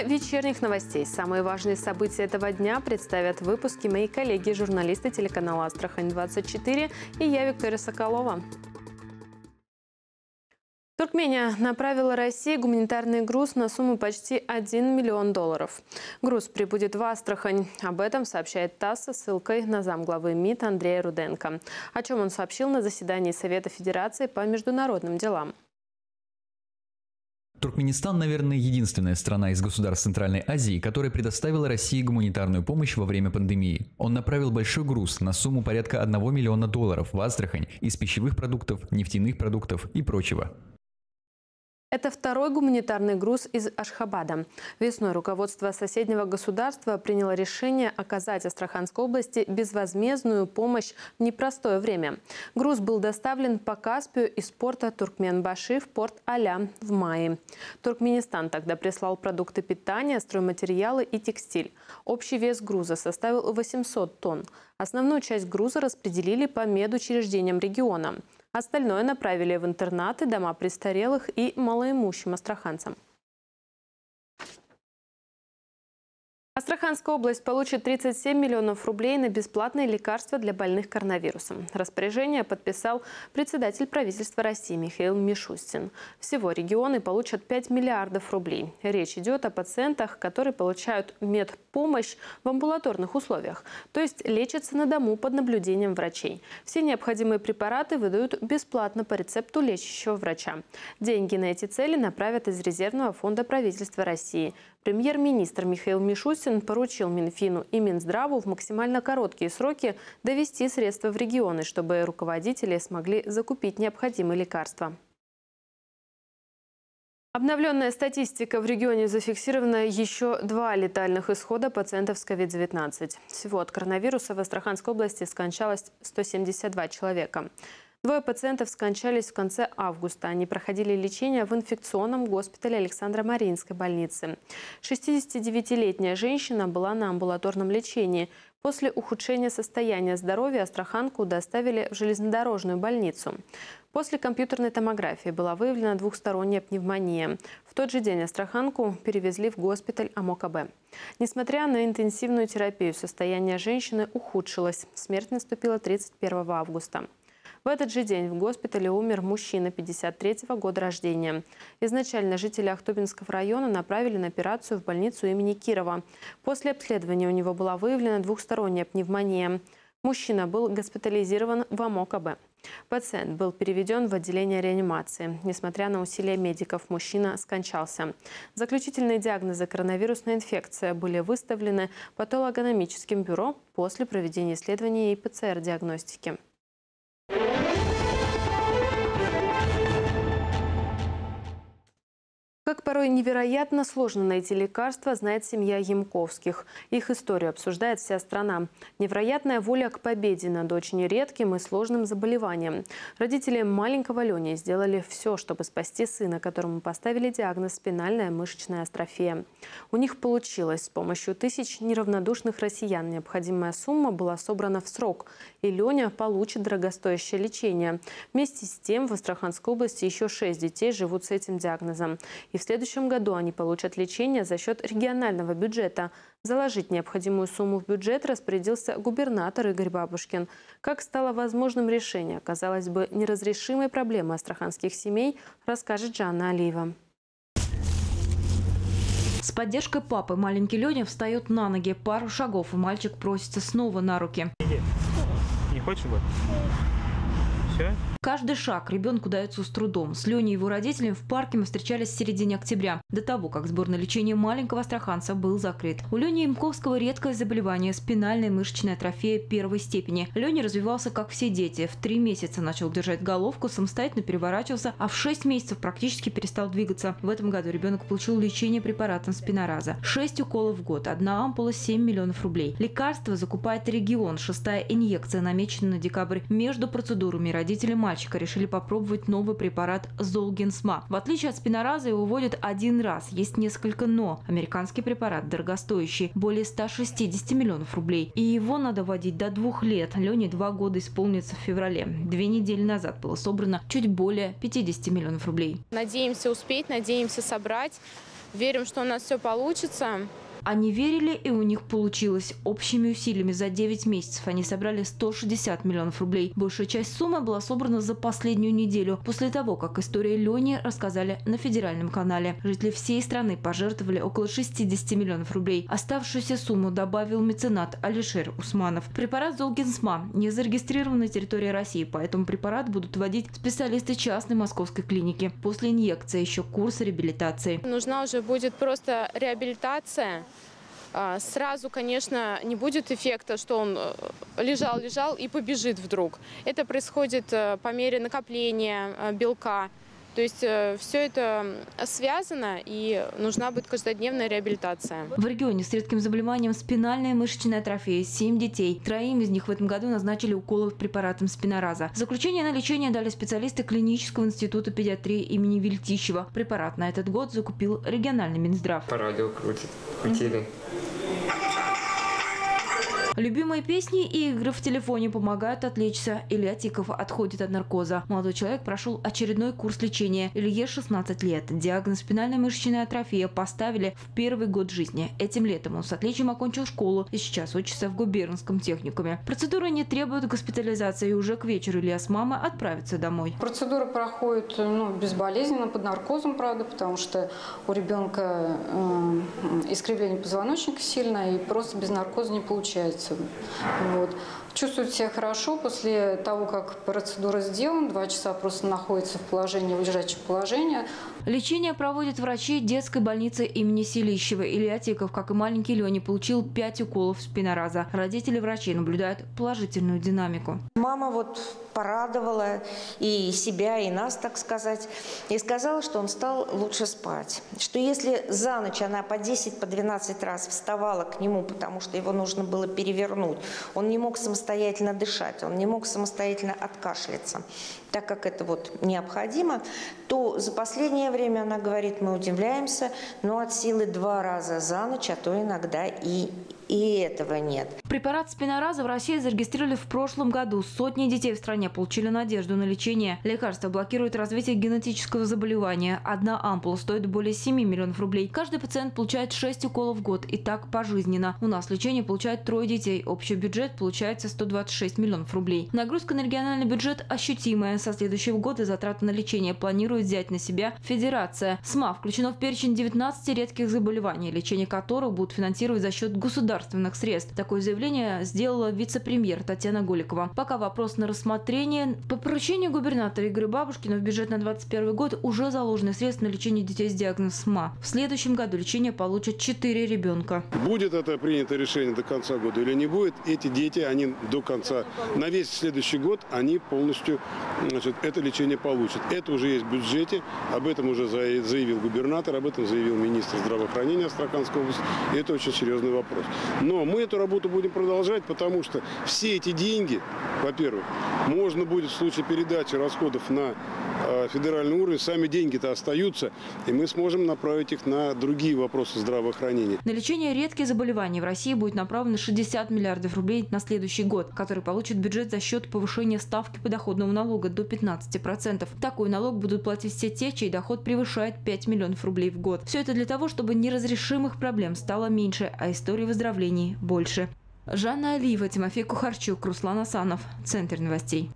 вечерних новостей. Самые важные события этого дня представят в выпуске мои коллеги, журналисты телеканала «Астрахань-24» и я, Виктория Соколова. Туркмения направила России гуманитарный груз на сумму почти $1 миллион. Груз прибудет в Астрахань. Об этом сообщает ТАСС со ссылкой на замглавы МИД Андрея Руденко. О чем он сообщил на заседании Совета Федерации по международным делам. Туркменистан, наверное, единственная страна из государств Центральной Азии, которая предоставила России гуманитарную помощь во время пандемии. Он направил большой груз на сумму порядка $1 миллиона в Астрахань из пищевых продуктов, нефтяных продуктов и прочего. Это второй гуманитарный груз из Ашхабада. Весной руководство соседнего государства приняло решение оказать Астраханской области безвозмездную помощь в непростое время. Груз был доставлен по Каспию из порта Туркменбаши в порт Аля в мае. Туркменистан тогда прислал продукты питания, стройматериалы и текстиль. Общий вес груза составил 800 тонн. Основную часть груза распределили по медучреждениям региона. Остальное направили в интернаты, дома престарелых и малоимущим астраханцам. Астраханская область получит 37 миллионов рублей на бесплатные лекарства для больных коронавирусом. Распоряжение подписал председатель правительства России Михаил Мишустин. Всего регионы получат 5 миллиардов рублей. Речь идет о пациентах, которые получают медпомощь в амбулаторных условиях, то есть лечатся на дому под наблюдением врачей. Все необходимые препараты выдают бесплатно по рецепту лечащего врача. Деньги на эти цели направят из резервного фонда правительства России. Премьер-министр Михаил Мишустин поручил Минфину и Минздраву в максимально короткие сроки довести средства в регионы, чтобы руководители смогли закупить необходимые лекарства. Обновленная статистика: в регионе зафиксировано еще 2 летальных исхода пациентов с COVID-19. Всего от коронавируса в Астраханской области скончалось 172 человека. 2 пациентов скончались в конце августа. Они проходили лечение в инфекционном госпитале Александро-Мариинской больницы. 69-летняя женщина была на амбулаторном лечении. После ухудшения состояния здоровья астраханку доставили в железнодорожную больницу. После компьютерной томографии была выявлена двухсторонняя пневмония. В тот же день астраханку перевезли в госпиталь АМОК-Б. Несмотря на интенсивную терапию, состояние женщины ухудшилось. Смерть наступила 31 августа. В этот же день в госпитале умер мужчина 53-го года рождения. Изначально жители Ахтубинского района направили на операцию в больницу имени Кирова. После обследования у него была выявлена двухсторонняя пневмония. Мужчина был госпитализирован в АМОК-Б. Пациент был переведен в отделение реанимации. Несмотря на усилия медиков, мужчина скончался. Заключительные диагнозы коронавирусная инфекция были выставлены патологоанатомическим бюро после проведения исследований и ПЦР-диагностики. Как порой невероятно сложно найти лекарства, знает семья Ямковских. Их историю обсуждает вся страна. Невероятная воля к победе над очень редким и сложным заболеванием. Родители маленького Лени сделали все, чтобы спасти сына, которому поставили диагноз спинальная мышечная астрофия. У них получилось. С помощью тысяч неравнодушных россиян необходимая сумма была собрана в срок. И Леня получит дорогостоящее лечение. Вместе с тем в Астраханской области еще 6 детей живут с этим диагнозом. И в следующем году они получат лечение за счет регионального бюджета. Заложить необходимую сумму в бюджет распорядился губернатор Игорь Бабушкин. Как стало возможным решение, казалось бы, неразрешимой проблемы астраханских семей, расскажет Жанна Алиева. С поддержкой папы маленький Леня встает на ноги. Пару шагов, и мальчик просится снова на руки. Не хочешь бы? Все? Каждый шаг ребенку дается с трудом. С Леней и его родителями в парке мы встречались в середине октября, до того, как сбор на лечение маленького астраханца был закрыт. У Лени Ямковского редкое заболевание – спинальная мышечная атрофия первой степени. Леня развивался, как все дети. В 3 месяца начал держать головку, самостоятельно переворачивался, а в 6 месяцев практически перестал двигаться. В этом году ребенок получил лечение препаратом спинораза. 6 уколов в год, 1 ампула – 7 миллионов рублей. Лекарства закупает регион. 6-я инъекция намечена на декабрь. Между процедурами родители мальчика решили попробовать новый препарат Золгенсма. В отличие от спинораза, его вводят 1 раз. Есть несколько «но». Американский препарат дорогостоящий, более 160 миллионов рублей. И его надо вводить до 2 лет. Лене 2 года исполнится в феврале. 2 недели назад было собрано чуть более 50 миллионов рублей. Надеемся успеть, надеемся собрать. Верим, что у нас все получится. Они верили, и у них получилось. Общими усилиями за 9 месяцев они собрали 160 миллионов рублей. Большая часть суммы была собрана за последнюю неделю, после того, как историю Лени рассказали на федеральном канале. Жители всей страны пожертвовали около 60 миллионов рублей. Оставшуюся сумму добавил меценат Алишер Усманов. Препарат Золгенсма не зарегистрирован на территории России, поэтому препарат будут вводить специалисты частной московской клиники. После инъекции еще курс реабилитации. Нужна уже будет просто реабилитация. Сразу, конечно, не будет эффекта, что он лежал и побежит вдруг. Это происходит по мере накопления белка. То есть все это связано, и нужна будет каждодневная реабилитация. В регионе с редким заболеванием спинальная мышечная атрофия 7 детей. 3 из них в этом году назначили уколы препаратом спинораза. Заключение на лечение дали специалисты клинического института педиатрии имени Вильтищева. Препарат на этот год закупил региональный Минздрав. По радио крутили. Любимые песни и игры в телефоне помогают отвлечься. Илья Тиков отходит от наркоза. Молодой человек прошел очередной курс лечения. Илье 16 лет. Диагноз спинальная мышечная атрофия поставили в первый год жизни. Этим летом он с отличием окончил школу и сейчас учится в губернском техникуме. Процедуры не требуют госпитализации, и уже к вечеру Илья с мамой отправятся домой. Процедура проходит безболезненно, под наркозом, правда, потому что у ребенка искривление позвоночника сильное, и просто без наркоза не получается. Вот. Чувствует себя хорошо после того, как процедура сделана. 2 часа просто находится в лежачем положении. Лечение проводят врачи детской больницы имени Селищева. Илья Тиков, как и маленький Леня, получил 5 уколов спинораза. Родители врачей наблюдают положительную динамику. Мама порадовала и себя, и нас, так сказать, и сказала, что он стал лучше спать. Что если за ночь она по 10-12 раз вставала к нему, потому что его нужно было перевернуть, он не мог самостоятельно дышать, он не мог самостоятельно откашляться, так как это необходимо, то за последнее время, она говорит, мы удивляемся, но от силы 2 раза за ночь, а то иногда и этого нет. Препарат спинораза в России зарегистрировали в прошлом году. Сотни детей в стране получили надежду на лечение. Лекарство блокирует развитие генетического заболевания. 1 ампула стоит более 7 миллионов рублей. Каждый пациент получает 6 уколов в год. И так пожизненно. У нас лечение получает 3 детей. Общий бюджет получается 126 миллионов рублей. Нагрузка на региональный бюджет ощутимая. Со следующего года затраты на лечение планирует взять на себя Федерация. СМА включено в перечень 19 редких заболеваний, лечение которых будут финансировать за счет государственных средств. Такое заявление сделала вице-премьер Татьяна Голикова. Пока вопрос на рассмотрение. По поручению губернатора Игоря Бабушкина в бюджет на 2021 год уже заложены средства на лечение детей с диагнозом СМА. В следующем году лечение получат 4 ребенка. Будет это принято решение до конца года или не будет, эти дети, они до конца, на весь следующий год, они полностью это лечение получат. Это уже есть в бюджете, об этом уже заявил губернатор, об этом заявил министр здравоохранения Астраханской области. И это очень серьезный вопрос. Но мы эту работу будем продолжать, потому что все эти деньги, во-первых, можно будет в случае передачи расходов на федеральный уровень, сами деньги-то остаются, и мы сможем направить их на другие вопросы здравоохранения. На лечение редких заболеваний в России будет направлено 60 миллиардов рублей на следующий год, который получит бюджет за счет повышения ставки подоходного налога до 15%. Такой налог будут платить все те, чей доход превышает 5 миллионов рублей в год. Все это для того, чтобы неразрешимых проблем стало меньше, а историй выздоровлений больше. Жанна Алиева, Тимофей Кухарчук, Руслан Асанов. Центр новостей.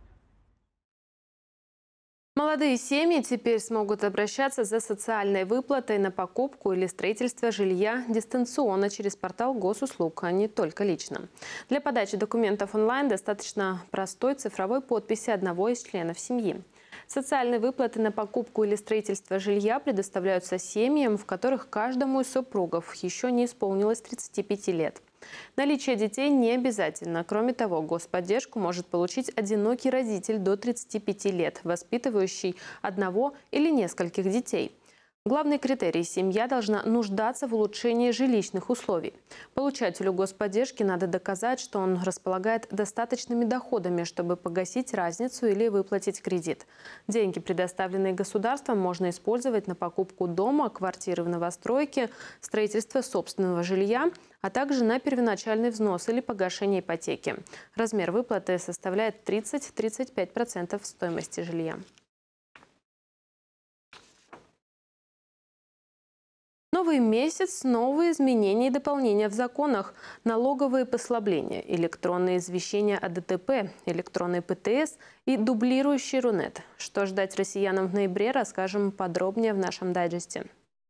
Молодые семьи теперь смогут обращаться за социальной выплатой на покупку или строительство жилья дистанционно через портал госуслуг, а не только лично. Для подачи документов онлайн достаточно простой цифровой подписи одного из членов семьи. Социальные выплаты на покупку или строительство жилья предоставляются семьям, в которых каждому из супругов еще не исполнилось 35 лет. Наличие детей не обязательно. Кроме того, господдержку может получить одинокий родитель до 35 лет, воспитывающий одного или нескольких детей. Главный критерий – семья должна нуждаться в улучшении жилищных условий. Получателю господдержки надо доказать, что он располагает достаточными доходами, чтобы погасить разницу или выплатить кредит. Деньги, предоставленные государством, можно использовать на покупку дома, квартиры в новостройке, строительство собственного жилья, а также на первоначальный взнос или погашение ипотеки. Размер выплаты составляет 30-35% стоимости жилья. Новый месяц, новые изменения и дополнения в законах, налоговые послабления, электронные извещения о ДТП, электронный ПТС и дублирующий Рунет. Что ждать россиянам в ноябре, расскажем подробнее в нашем дайджесте.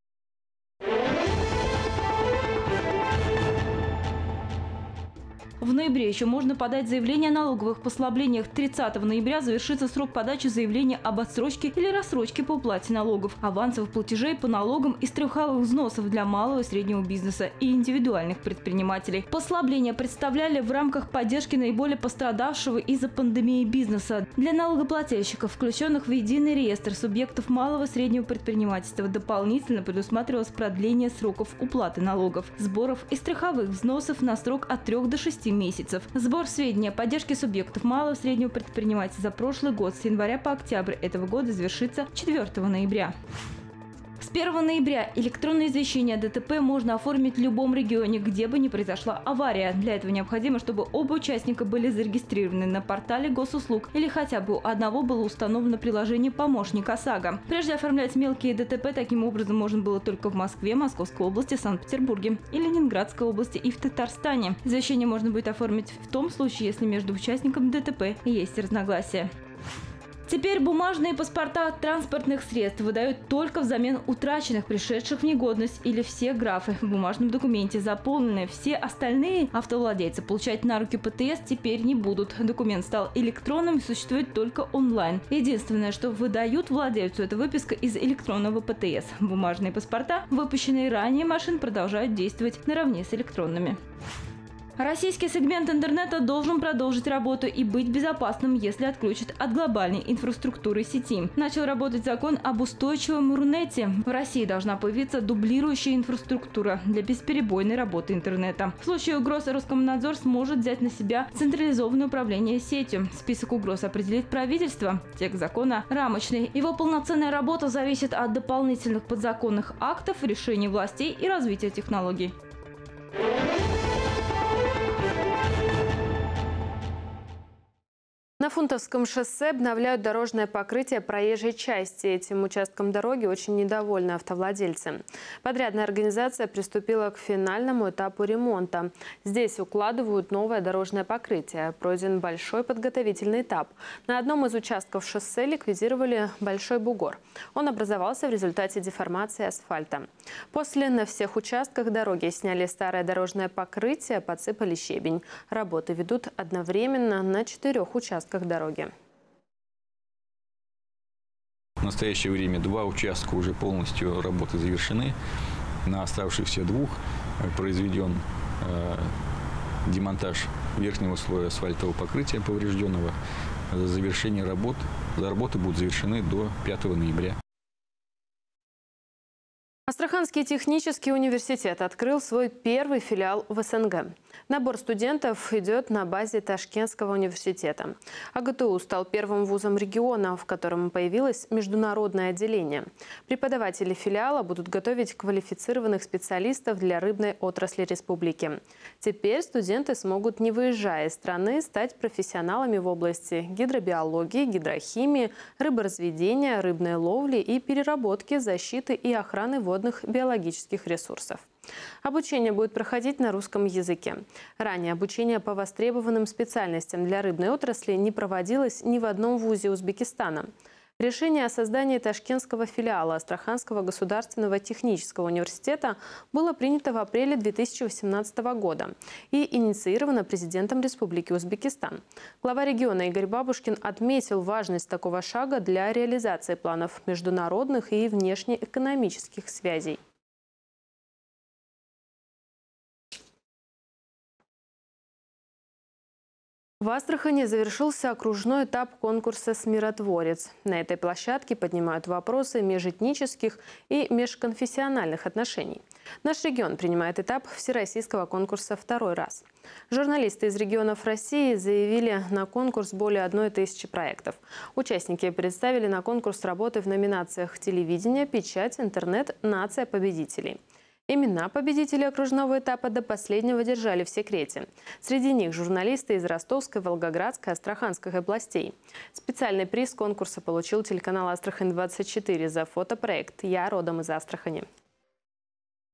В ноябре еще можно подать заявление о налоговых послаблениях. 30 ноября завершится срок подачи заявления об отсрочке или рассрочке по уплате налогов, авансовых платежей по налогам и страховых взносов для малого и среднего бизнеса и индивидуальных предпринимателей. Послабления представляли в рамках поддержки наиболее пострадавшего из-за пандемии бизнеса. Для налогоплательщиков, включенных в единый реестр субъектов малого и среднего предпринимательства, дополнительно предусматривалось продление сроков уплаты налогов, сборов и страховых взносов на срок от 3 до 6 месяцев. Сбор сведений о поддержке субъектов малого и среднего предпринимательства за прошлый год с января по октябрь этого года завершится 4 ноября. С 1 ноября электронное извещение о ДТП можно оформить в любом регионе, где бы ни произошла авария. Для этого необходимо, чтобы оба участника были зарегистрированы на портале госуслуг или хотя бы у одного было установлено приложение «Помощник ОСАГО». Прежде оформлять мелкие ДТП таким образом можно было только в Москве, Московской области, Санкт-Петербурге и Ленинградской области и в Татарстане. Извещение можно будет оформить в том случае, если между участниками ДТП есть разногласия. Теперь бумажные паспорта транспортных средств выдают только взамен утраченных, пришедших в негодность, или все графы в бумажном документе заполнены. Все остальные автовладельцы получать на руки ПТС теперь не будут. Документ стал электронным и существует только онлайн. Единственное, что выдают владельцу, это выписка из электронного ПТС. Бумажные паспорта, выпущенные ранее машин, продолжают действовать наравне с электронными. Российский сегмент интернета должен продолжить работу и быть безопасным, если отключат от глобальной инфраструктуры сети. Начал работать закон об устойчивом Рунете. В России должна появиться дублирующая инфраструктура для бесперебойной работы интернета. В случае угроз Роскомнадзор сможет взять на себя централизованное управление сетью. Список угроз определит правительство. Текст закона рамочный. Его полноценная работа зависит от дополнительных подзаконных актов, решений властей и развития технологий. На Фунтовском шоссе обновляют дорожное покрытие проезжей части. Этим участком дороги очень недовольны автовладельцы. Подрядная организация приступила к финальному этапу ремонта. Здесь укладывают новое дорожное покрытие. Пройден большой подготовительный этап. На одном из участков шоссе ликвидировали большой бугор. Он образовался в результате деформации асфальта. После на всех участках дороги сняли старое дорожное покрытие, подсыпали щебень. Работы ведут одновременно на 4 участках дороги. В настоящее время 2 участка уже полностью работы завершены. На оставшихся 2 произведен демонтаж верхнего слоя асфальтового покрытия поврежденного. Завершение работ. Работы будут завершены до 5 ноября. Астраханский технический университет открыл свой первый филиал в СНГ. Набор студентов идет на базе Ташкентского университета. АГТУ стал первым вузом региона, в котором появилось международное отделение. Преподаватели филиала будут готовить квалифицированных специалистов для рыбной отрасли республики. Теперь студенты смогут, не выезжая из страны, стать профессионалами в области гидробиологии, гидрохимии, рыборазведения, рыбной ловли и переработки, защиты и охраны водных биологических ресурсов. Обучение будет проходить на русском языке. Ранее обучение по востребованным специальностям для рыбной отрасли не проводилось ни в одном вузе Узбекистана. Решение о создании ташкентского филиала Астраханского государственного технического университета было принято в апреле 2018 года и инициировано президентом Республики Узбекистан. Глава региона Игорь Бабушкин отметил важность такого шага для реализации планов международных и внешнеэкономических связей. В Астрахани завершился окружной этап конкурса «Смиротворец». На этой площадке поднимают вопросы межэтнических и межконфессиональных отношений. Наш регион принимает этап всероссийского конкурса второй раз. Журналисты из регионов России заявили на конкурс более 1000 проектов. Участники представили на конкурс работы в номинациях «Телевидение», «Печать», «Интернет», «Нация победителей». Имена победителей окружного этапа до последнего держали в секрете. Среди них журналисты из Ростовской, Волгоградской, Астраханской областей. Специальный приз конкурса получил телеканал «Астрахань-24» за фотопроект «Я родом из Астрахани».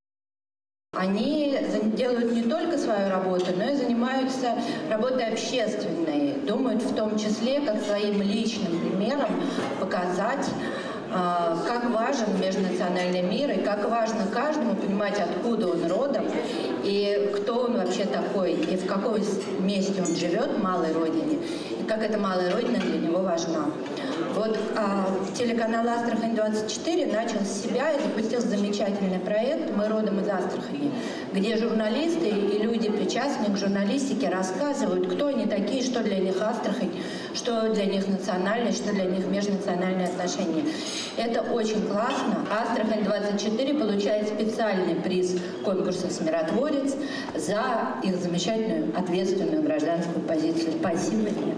Они делают не только свою работу, но и занимаются работой общественной. Думают в том числе, как своим личным примером показать, как важен межнациональный мир и как важно каждому понимать, откуда он родом и кто он вообще такой, и в каком месте он живет, в малой родине, и как эта малая родина для него важна. Вот телеканал «Астрахань-24» начал с себя и запустил замечательный проект «Мы родом из Астрахани», где журналисты и люди, причастные к журналистике, рассказывают, кто они такие, что для них Астрахань, что для них национальность, что для них межнациональные отношения. Это очень классно. «Астрахань-24» получает специальный приз конкурса «Смиротворец» за их замечательную ответственную гражданскую позицию. Спасибо им.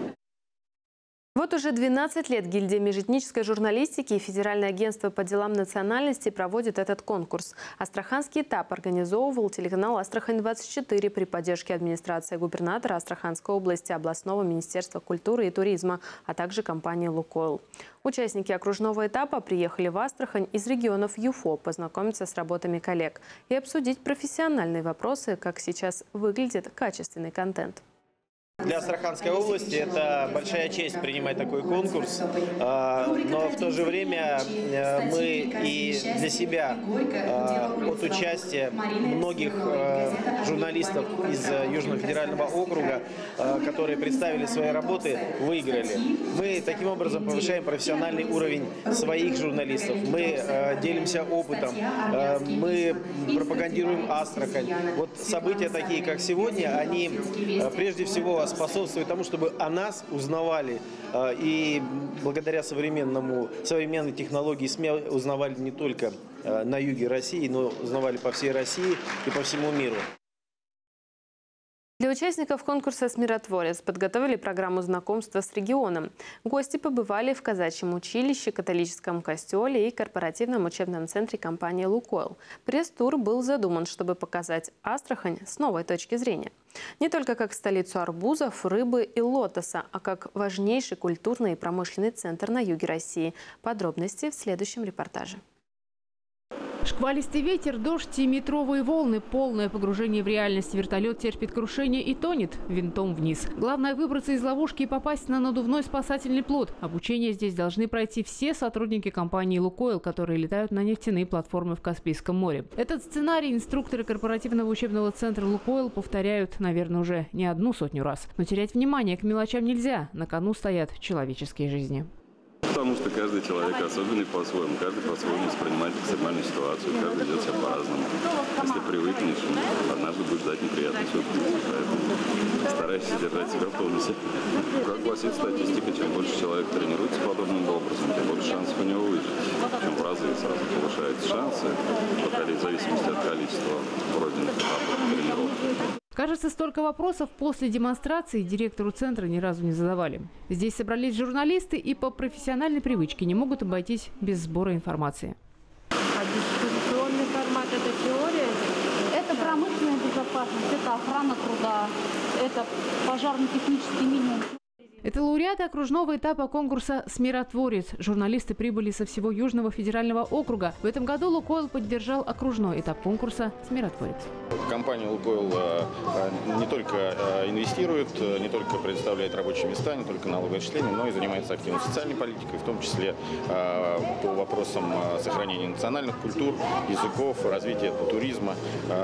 Вот уже 12 лет гильдия межэтнической журналистики и Федеральное агентство по делам национальности проводят этот конкурс. Астраханский этап организовывал телеканал «Астрахань-24» при поддержке администрации губернатора Астраханской области, областного министерства культуры и туризма, а также компании «Лукойл». Участники окружного этапа приехали в Астрахань из регионов ЮФО познакомиться с работами коллег и обсудить профессиональные вопросы, как сейчас выглядит качественный контент. Для Астраханской области это большая честь принимать такой конкурс, но в то же время мы и для себя от участия многих журналистов из Южного федерального округа, которые представили свои работы, выиграли. Мы таким образом повышаем профессиональный уровень своих журналистов, мы делимся опытом, мы пропагандируем Астрахань. Вот события такие, как сегодня, они прежде всего способствует тому, чтобы о нас узнавали. И благодаря современной технологии СМИ узнавали не только на юге России, но узнавали по всей России и по всему миру. Для участников конкурса «Смиротворец» подготовили программу знакомства с регионом. Гости побывали в казачьем училище, католическом костеле и корпоративном учебном центре компании «Лукойл». Пресс-тур был задуман, чтобы показать Астрахань с новой точки зрения. Не только как столицу арбузов, рыбы и лотоса, а как важнейший культурный и промышленный центр на юге России. Подробности в следующем репортаже. Шквалистый ветер, дождь и метровые волны. Полное погружение в реальность. Вертолет терпит крушение и тонет винтом вниз. Главное – выбраться из ловушки и попасть на надувной спасательный плот. Обучение здесь должны пройти все сотрудники компании «Лукойл», которые летают на нефтяные платформы в Каспийском море. Этот сценарий инструкторы корпоративного учебного центра «Лукойл» повторяют, наверное, уже не 100 раз. Но терять внимание к мелочам нельзя. На кону стоят человеческие жизни. Потому что каждый человек особенный по-своему, каждый по-своему воспринимает экстремальную ситуацию, каждый ведет себя по-разному. Если привыкнешь, однажды будешь ждать неприятный сюрприз, поэтому старайся держать себя в тонусе. Как гласит статистика, чем больше человек тренируется подобным образом, тем больше шансов у него выжить. Причем в разы сразу повышаются шансы, в зависимости от количества пройденных этапов тренировки. Кажется, столько вопросов после демонстрации директору центра ни разу не задавали. Здесь собрались журналисты и по профессиональной привычке не могут обойтись без сбора информации. А дискуссионный формат – это теория? Это промышленная безопасность, это охрана труда, это пожарно-технический минимум. Это лауреаты окружного этапа конкурса «Смиротворец». Журналисты прибыли со всего Южного федерального округа. В этом году «Лукойл» поддержал окружной этап конкурса «Смиротворец». Компания «Лукойл» не только инвестирует, не только предоставляет рабочие места, не только налоговые отчисления, но и занимается активной социальной политикой, в том числе по вопросам сохранения национальных культур, языков, развития туризма.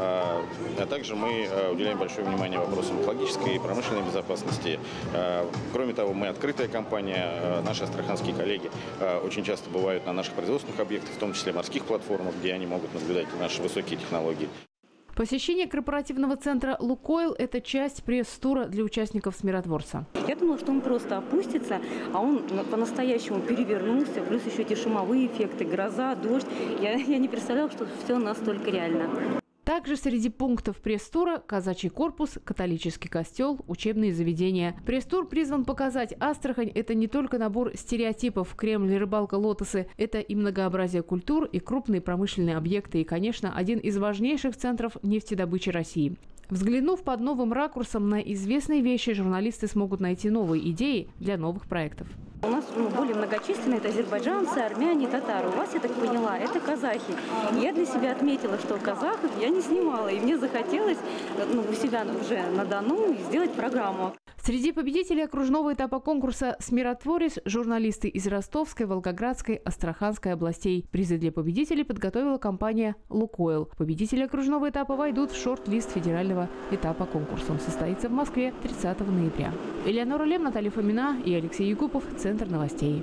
А также мы уделяем большое внимание вопросам экологической и промышленной безопасности. Кроме того, мы открытая компания, наши астраханские коллеги очень часто бывают на наших производственных объектах, в том числе морских платформах, где они могут наблюдать наши высокие технологии. Посещение корпоративного центра «Лукойл» – это часть пресс-тура для участников «Смиротворца». Я думала, что он просто опустится, а он по-настоящему перевернулся, плюс еще эти шумовые эффекты, гроза, дождь. Я не представляла, что все настолько реально. Также среди пунктов пресс-тура казачий корпус, католический костел, учебные заведения. Пресс-тур призван показать: Астрахань – это не только набор стереотипов Кремль, рыбалка, лотосы. Это и многообразие культур, и крупные промышленные объекты, и, конечно, один из важнейших центров нефтедобычи России. Взглянув под новым ракурсом на известные вещи, журналисты смогут найти новые идеи для новых проектов. У нас более многочисленные, это азербайджанцы, армяне, татары. У вас, я так поняла, это казахи. Я для себя отметила, что казахов я не снимала, и мне захотелось у себя уже на Дону сделать программу. Среди победителей окружного этапа конкурса «Смиротворец» журналисты из Ростовской, Волгоградской, Астраханской областей. Призы для победителей подготовила компания «Лукойл». Победители окружного этапа войдут в шорт-лист федерального этапа конкурса. Он состоится в Москве 30 ноября. Элеонора Лем, Наталья Фомина и Алексей Якупов. Центр новостей.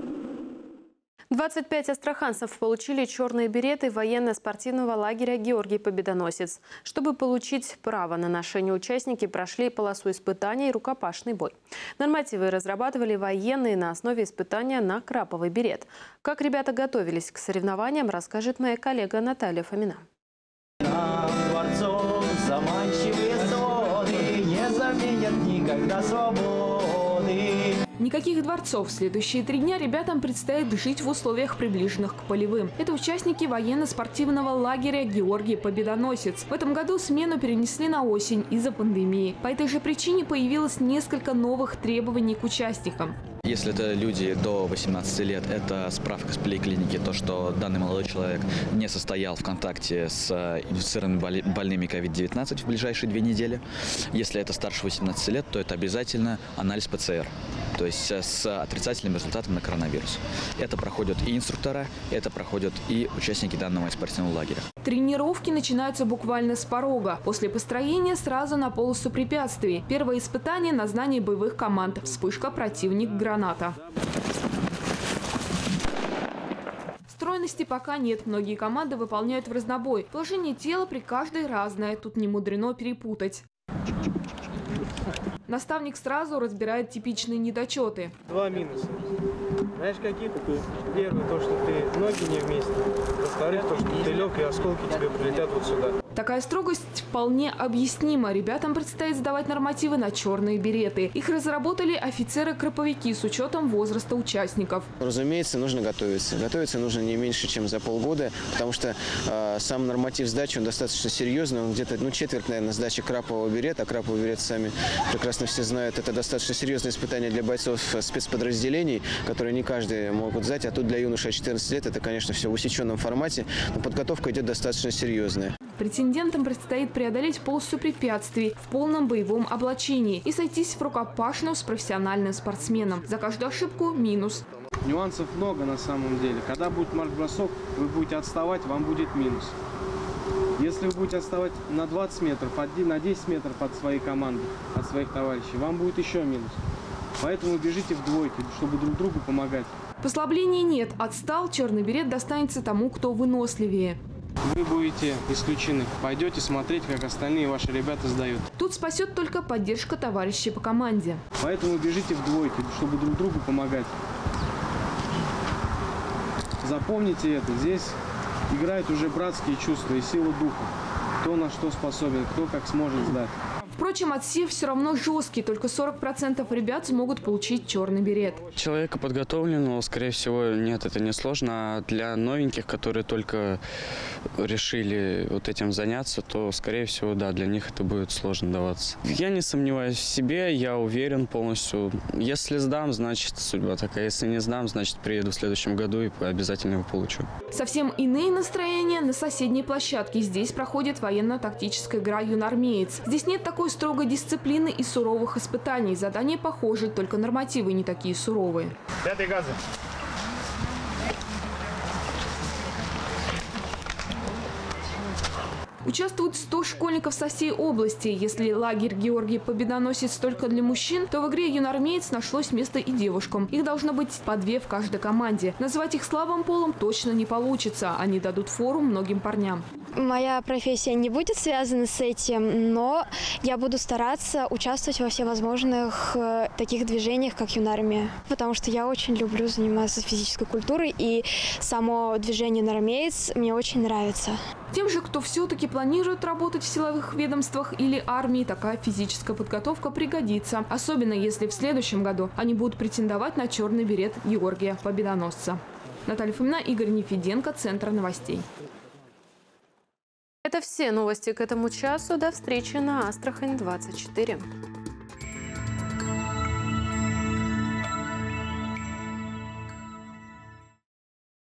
25 астраханцев получили черные береты военно-спортивного лагеря «Георгий Победоносец». Чтобы получить право на ношение, участники прошли полосу испытаний и рукопашный бой. Нормативы разрабатывали военные на основе испытания на краповый берет. Как ребята готовились к соревнованиям, расскажет моя коллега Наталья Фомина. Никаких дворцов. Следующие 3 дня ребятам предстоит жить в условиях, приближенных к полевым. Это участники военно-спортивного лагеря «Георгий Победоносец». В этом году смену перенесли на осень из-за пандемии. По этой же причине появилось несколько новых требований к участникам. Если это люди до 18 лет, это справка с поликлиники, то, что данный молодой человек не состоял в контакте с инфицированными больными COVID-19 в ближайшие 2 недели. Если это старше 18 лет, то это обязательно анализ ПЦР, то есть с отрицательным результатом на коронавирус. Это проходят и инструктора, это проходят и участники данного спортивного лагеря. Тренировки начинаются буквально с порога. После построения сразу на полосу препятствий. Первое испытание на знание боевых команд. Вспышка, противник, граната. Стройности пока нет. Многие команды выполняют в разнобой. Положение тела при каждой разное. Тут не мудрено перепутать. Наставник сразу разбирает типичные недочеты. 2 минуса. Знаешь, какие? Первый, то, что ты ноги не вместе. Во-вторых, то, что ты лег, и осколки тебе прилетят вот сюда. Такая строгость вполне объяснима. Ребятам предстоит сдавать нормативы на черные береты. Их разработали офицеры-краповики с учетом возраста участников. Разумеется, нужно готовиться. Готовиться нужно не меньше, чем за полгода, потому что сам норматив сдачи, он достаточно серьезный. Он где-то четверть, наверное, сдачи крапового берета. А краповый берет, сами прекрасно все знают, это достаточно серьезное испытание для бойцов спецподразделений, которые не каждый могут сдать. А тут для юношей 14 лет это, конечно, все в усеченном формате. Но подготовка идет достаточно серьезная. Претендентам предстоит преодолеть полосу препятствий в полном боевом облачении и сойтись в рукопашную с профессиональным спортсменом. За каждую ошибку минус. Нюансов много на самом деле. Когда будет марш-бросок, вы будете отставать, вам будет минус. Если вы будете отставать на 20 метров, на 10 метров от своей команды, от своих товарищей, вам будет еще минус. Поэтому бежите в двойке, чтобы друг другу помогать. Послаблений нет. Отстал, черный берет достанется тому, кто выносливее. Вы будете исключены. Пойдете смотреть, как остальные ваши ребята сдают. Тут спасет только поддержка товарищей по команде. Поэтому бежите в двойке, чтобы друг другу помогать. Запомните это. Здесь играют уже братские чувства и сила духа. Кто на что способен, кто как сможет сдать. Впрочем, отсев все равно жесткий. Только 40% ребят смогут получить черный берет. Человека подготовленного, скорее всего, нет, это не сложно. А для новеньких, которые только решили вот этим заняться, то, скорее всего, да, для них это будет сложно даваться. Я не сомневаюсь в себе, я уверен полностью. Если сдам, значит судьба такая. Если не сдам, значит приеду в следующем году и обязательно его получу. Совсем иные настроения на соседней площадке. Здесь проходит военно-тактическая игра «Юнармеец». Здесь нет такой строгой дисциплины и суровых испытаний. Задания похожи, только нормативы не такие суровые. 5 газы. Участвуют 100 школьников со всей области. Если лагерь «Георгий Победоносец» только для мужчин, то в игре «Юнармеец» нашлось место и девушкам. Их должно быть по 2 в каждой команде. Назвать их слабым полом точно не получится. Они дадут фору многим парням. Моя профессия не будет связана с этим, но я буду стараться участвовать во всевозможных таких движениях, как Юнармия. Потому что я очень люблю заниматься физической культурой, и само движение «Юнармеец» мне очень нравится. Тем же, кто все-таки планирует работать в силовых ведомствах или армии, такая физическая подготовка пригодится. Особенно если в следующем году они будут претендовать на черный берет Георгия Победоносца. Наталья Фомина, Игорь Нефеденко, Центр новостей. Это все новости к этому часу. До встречи на Астрахань 24.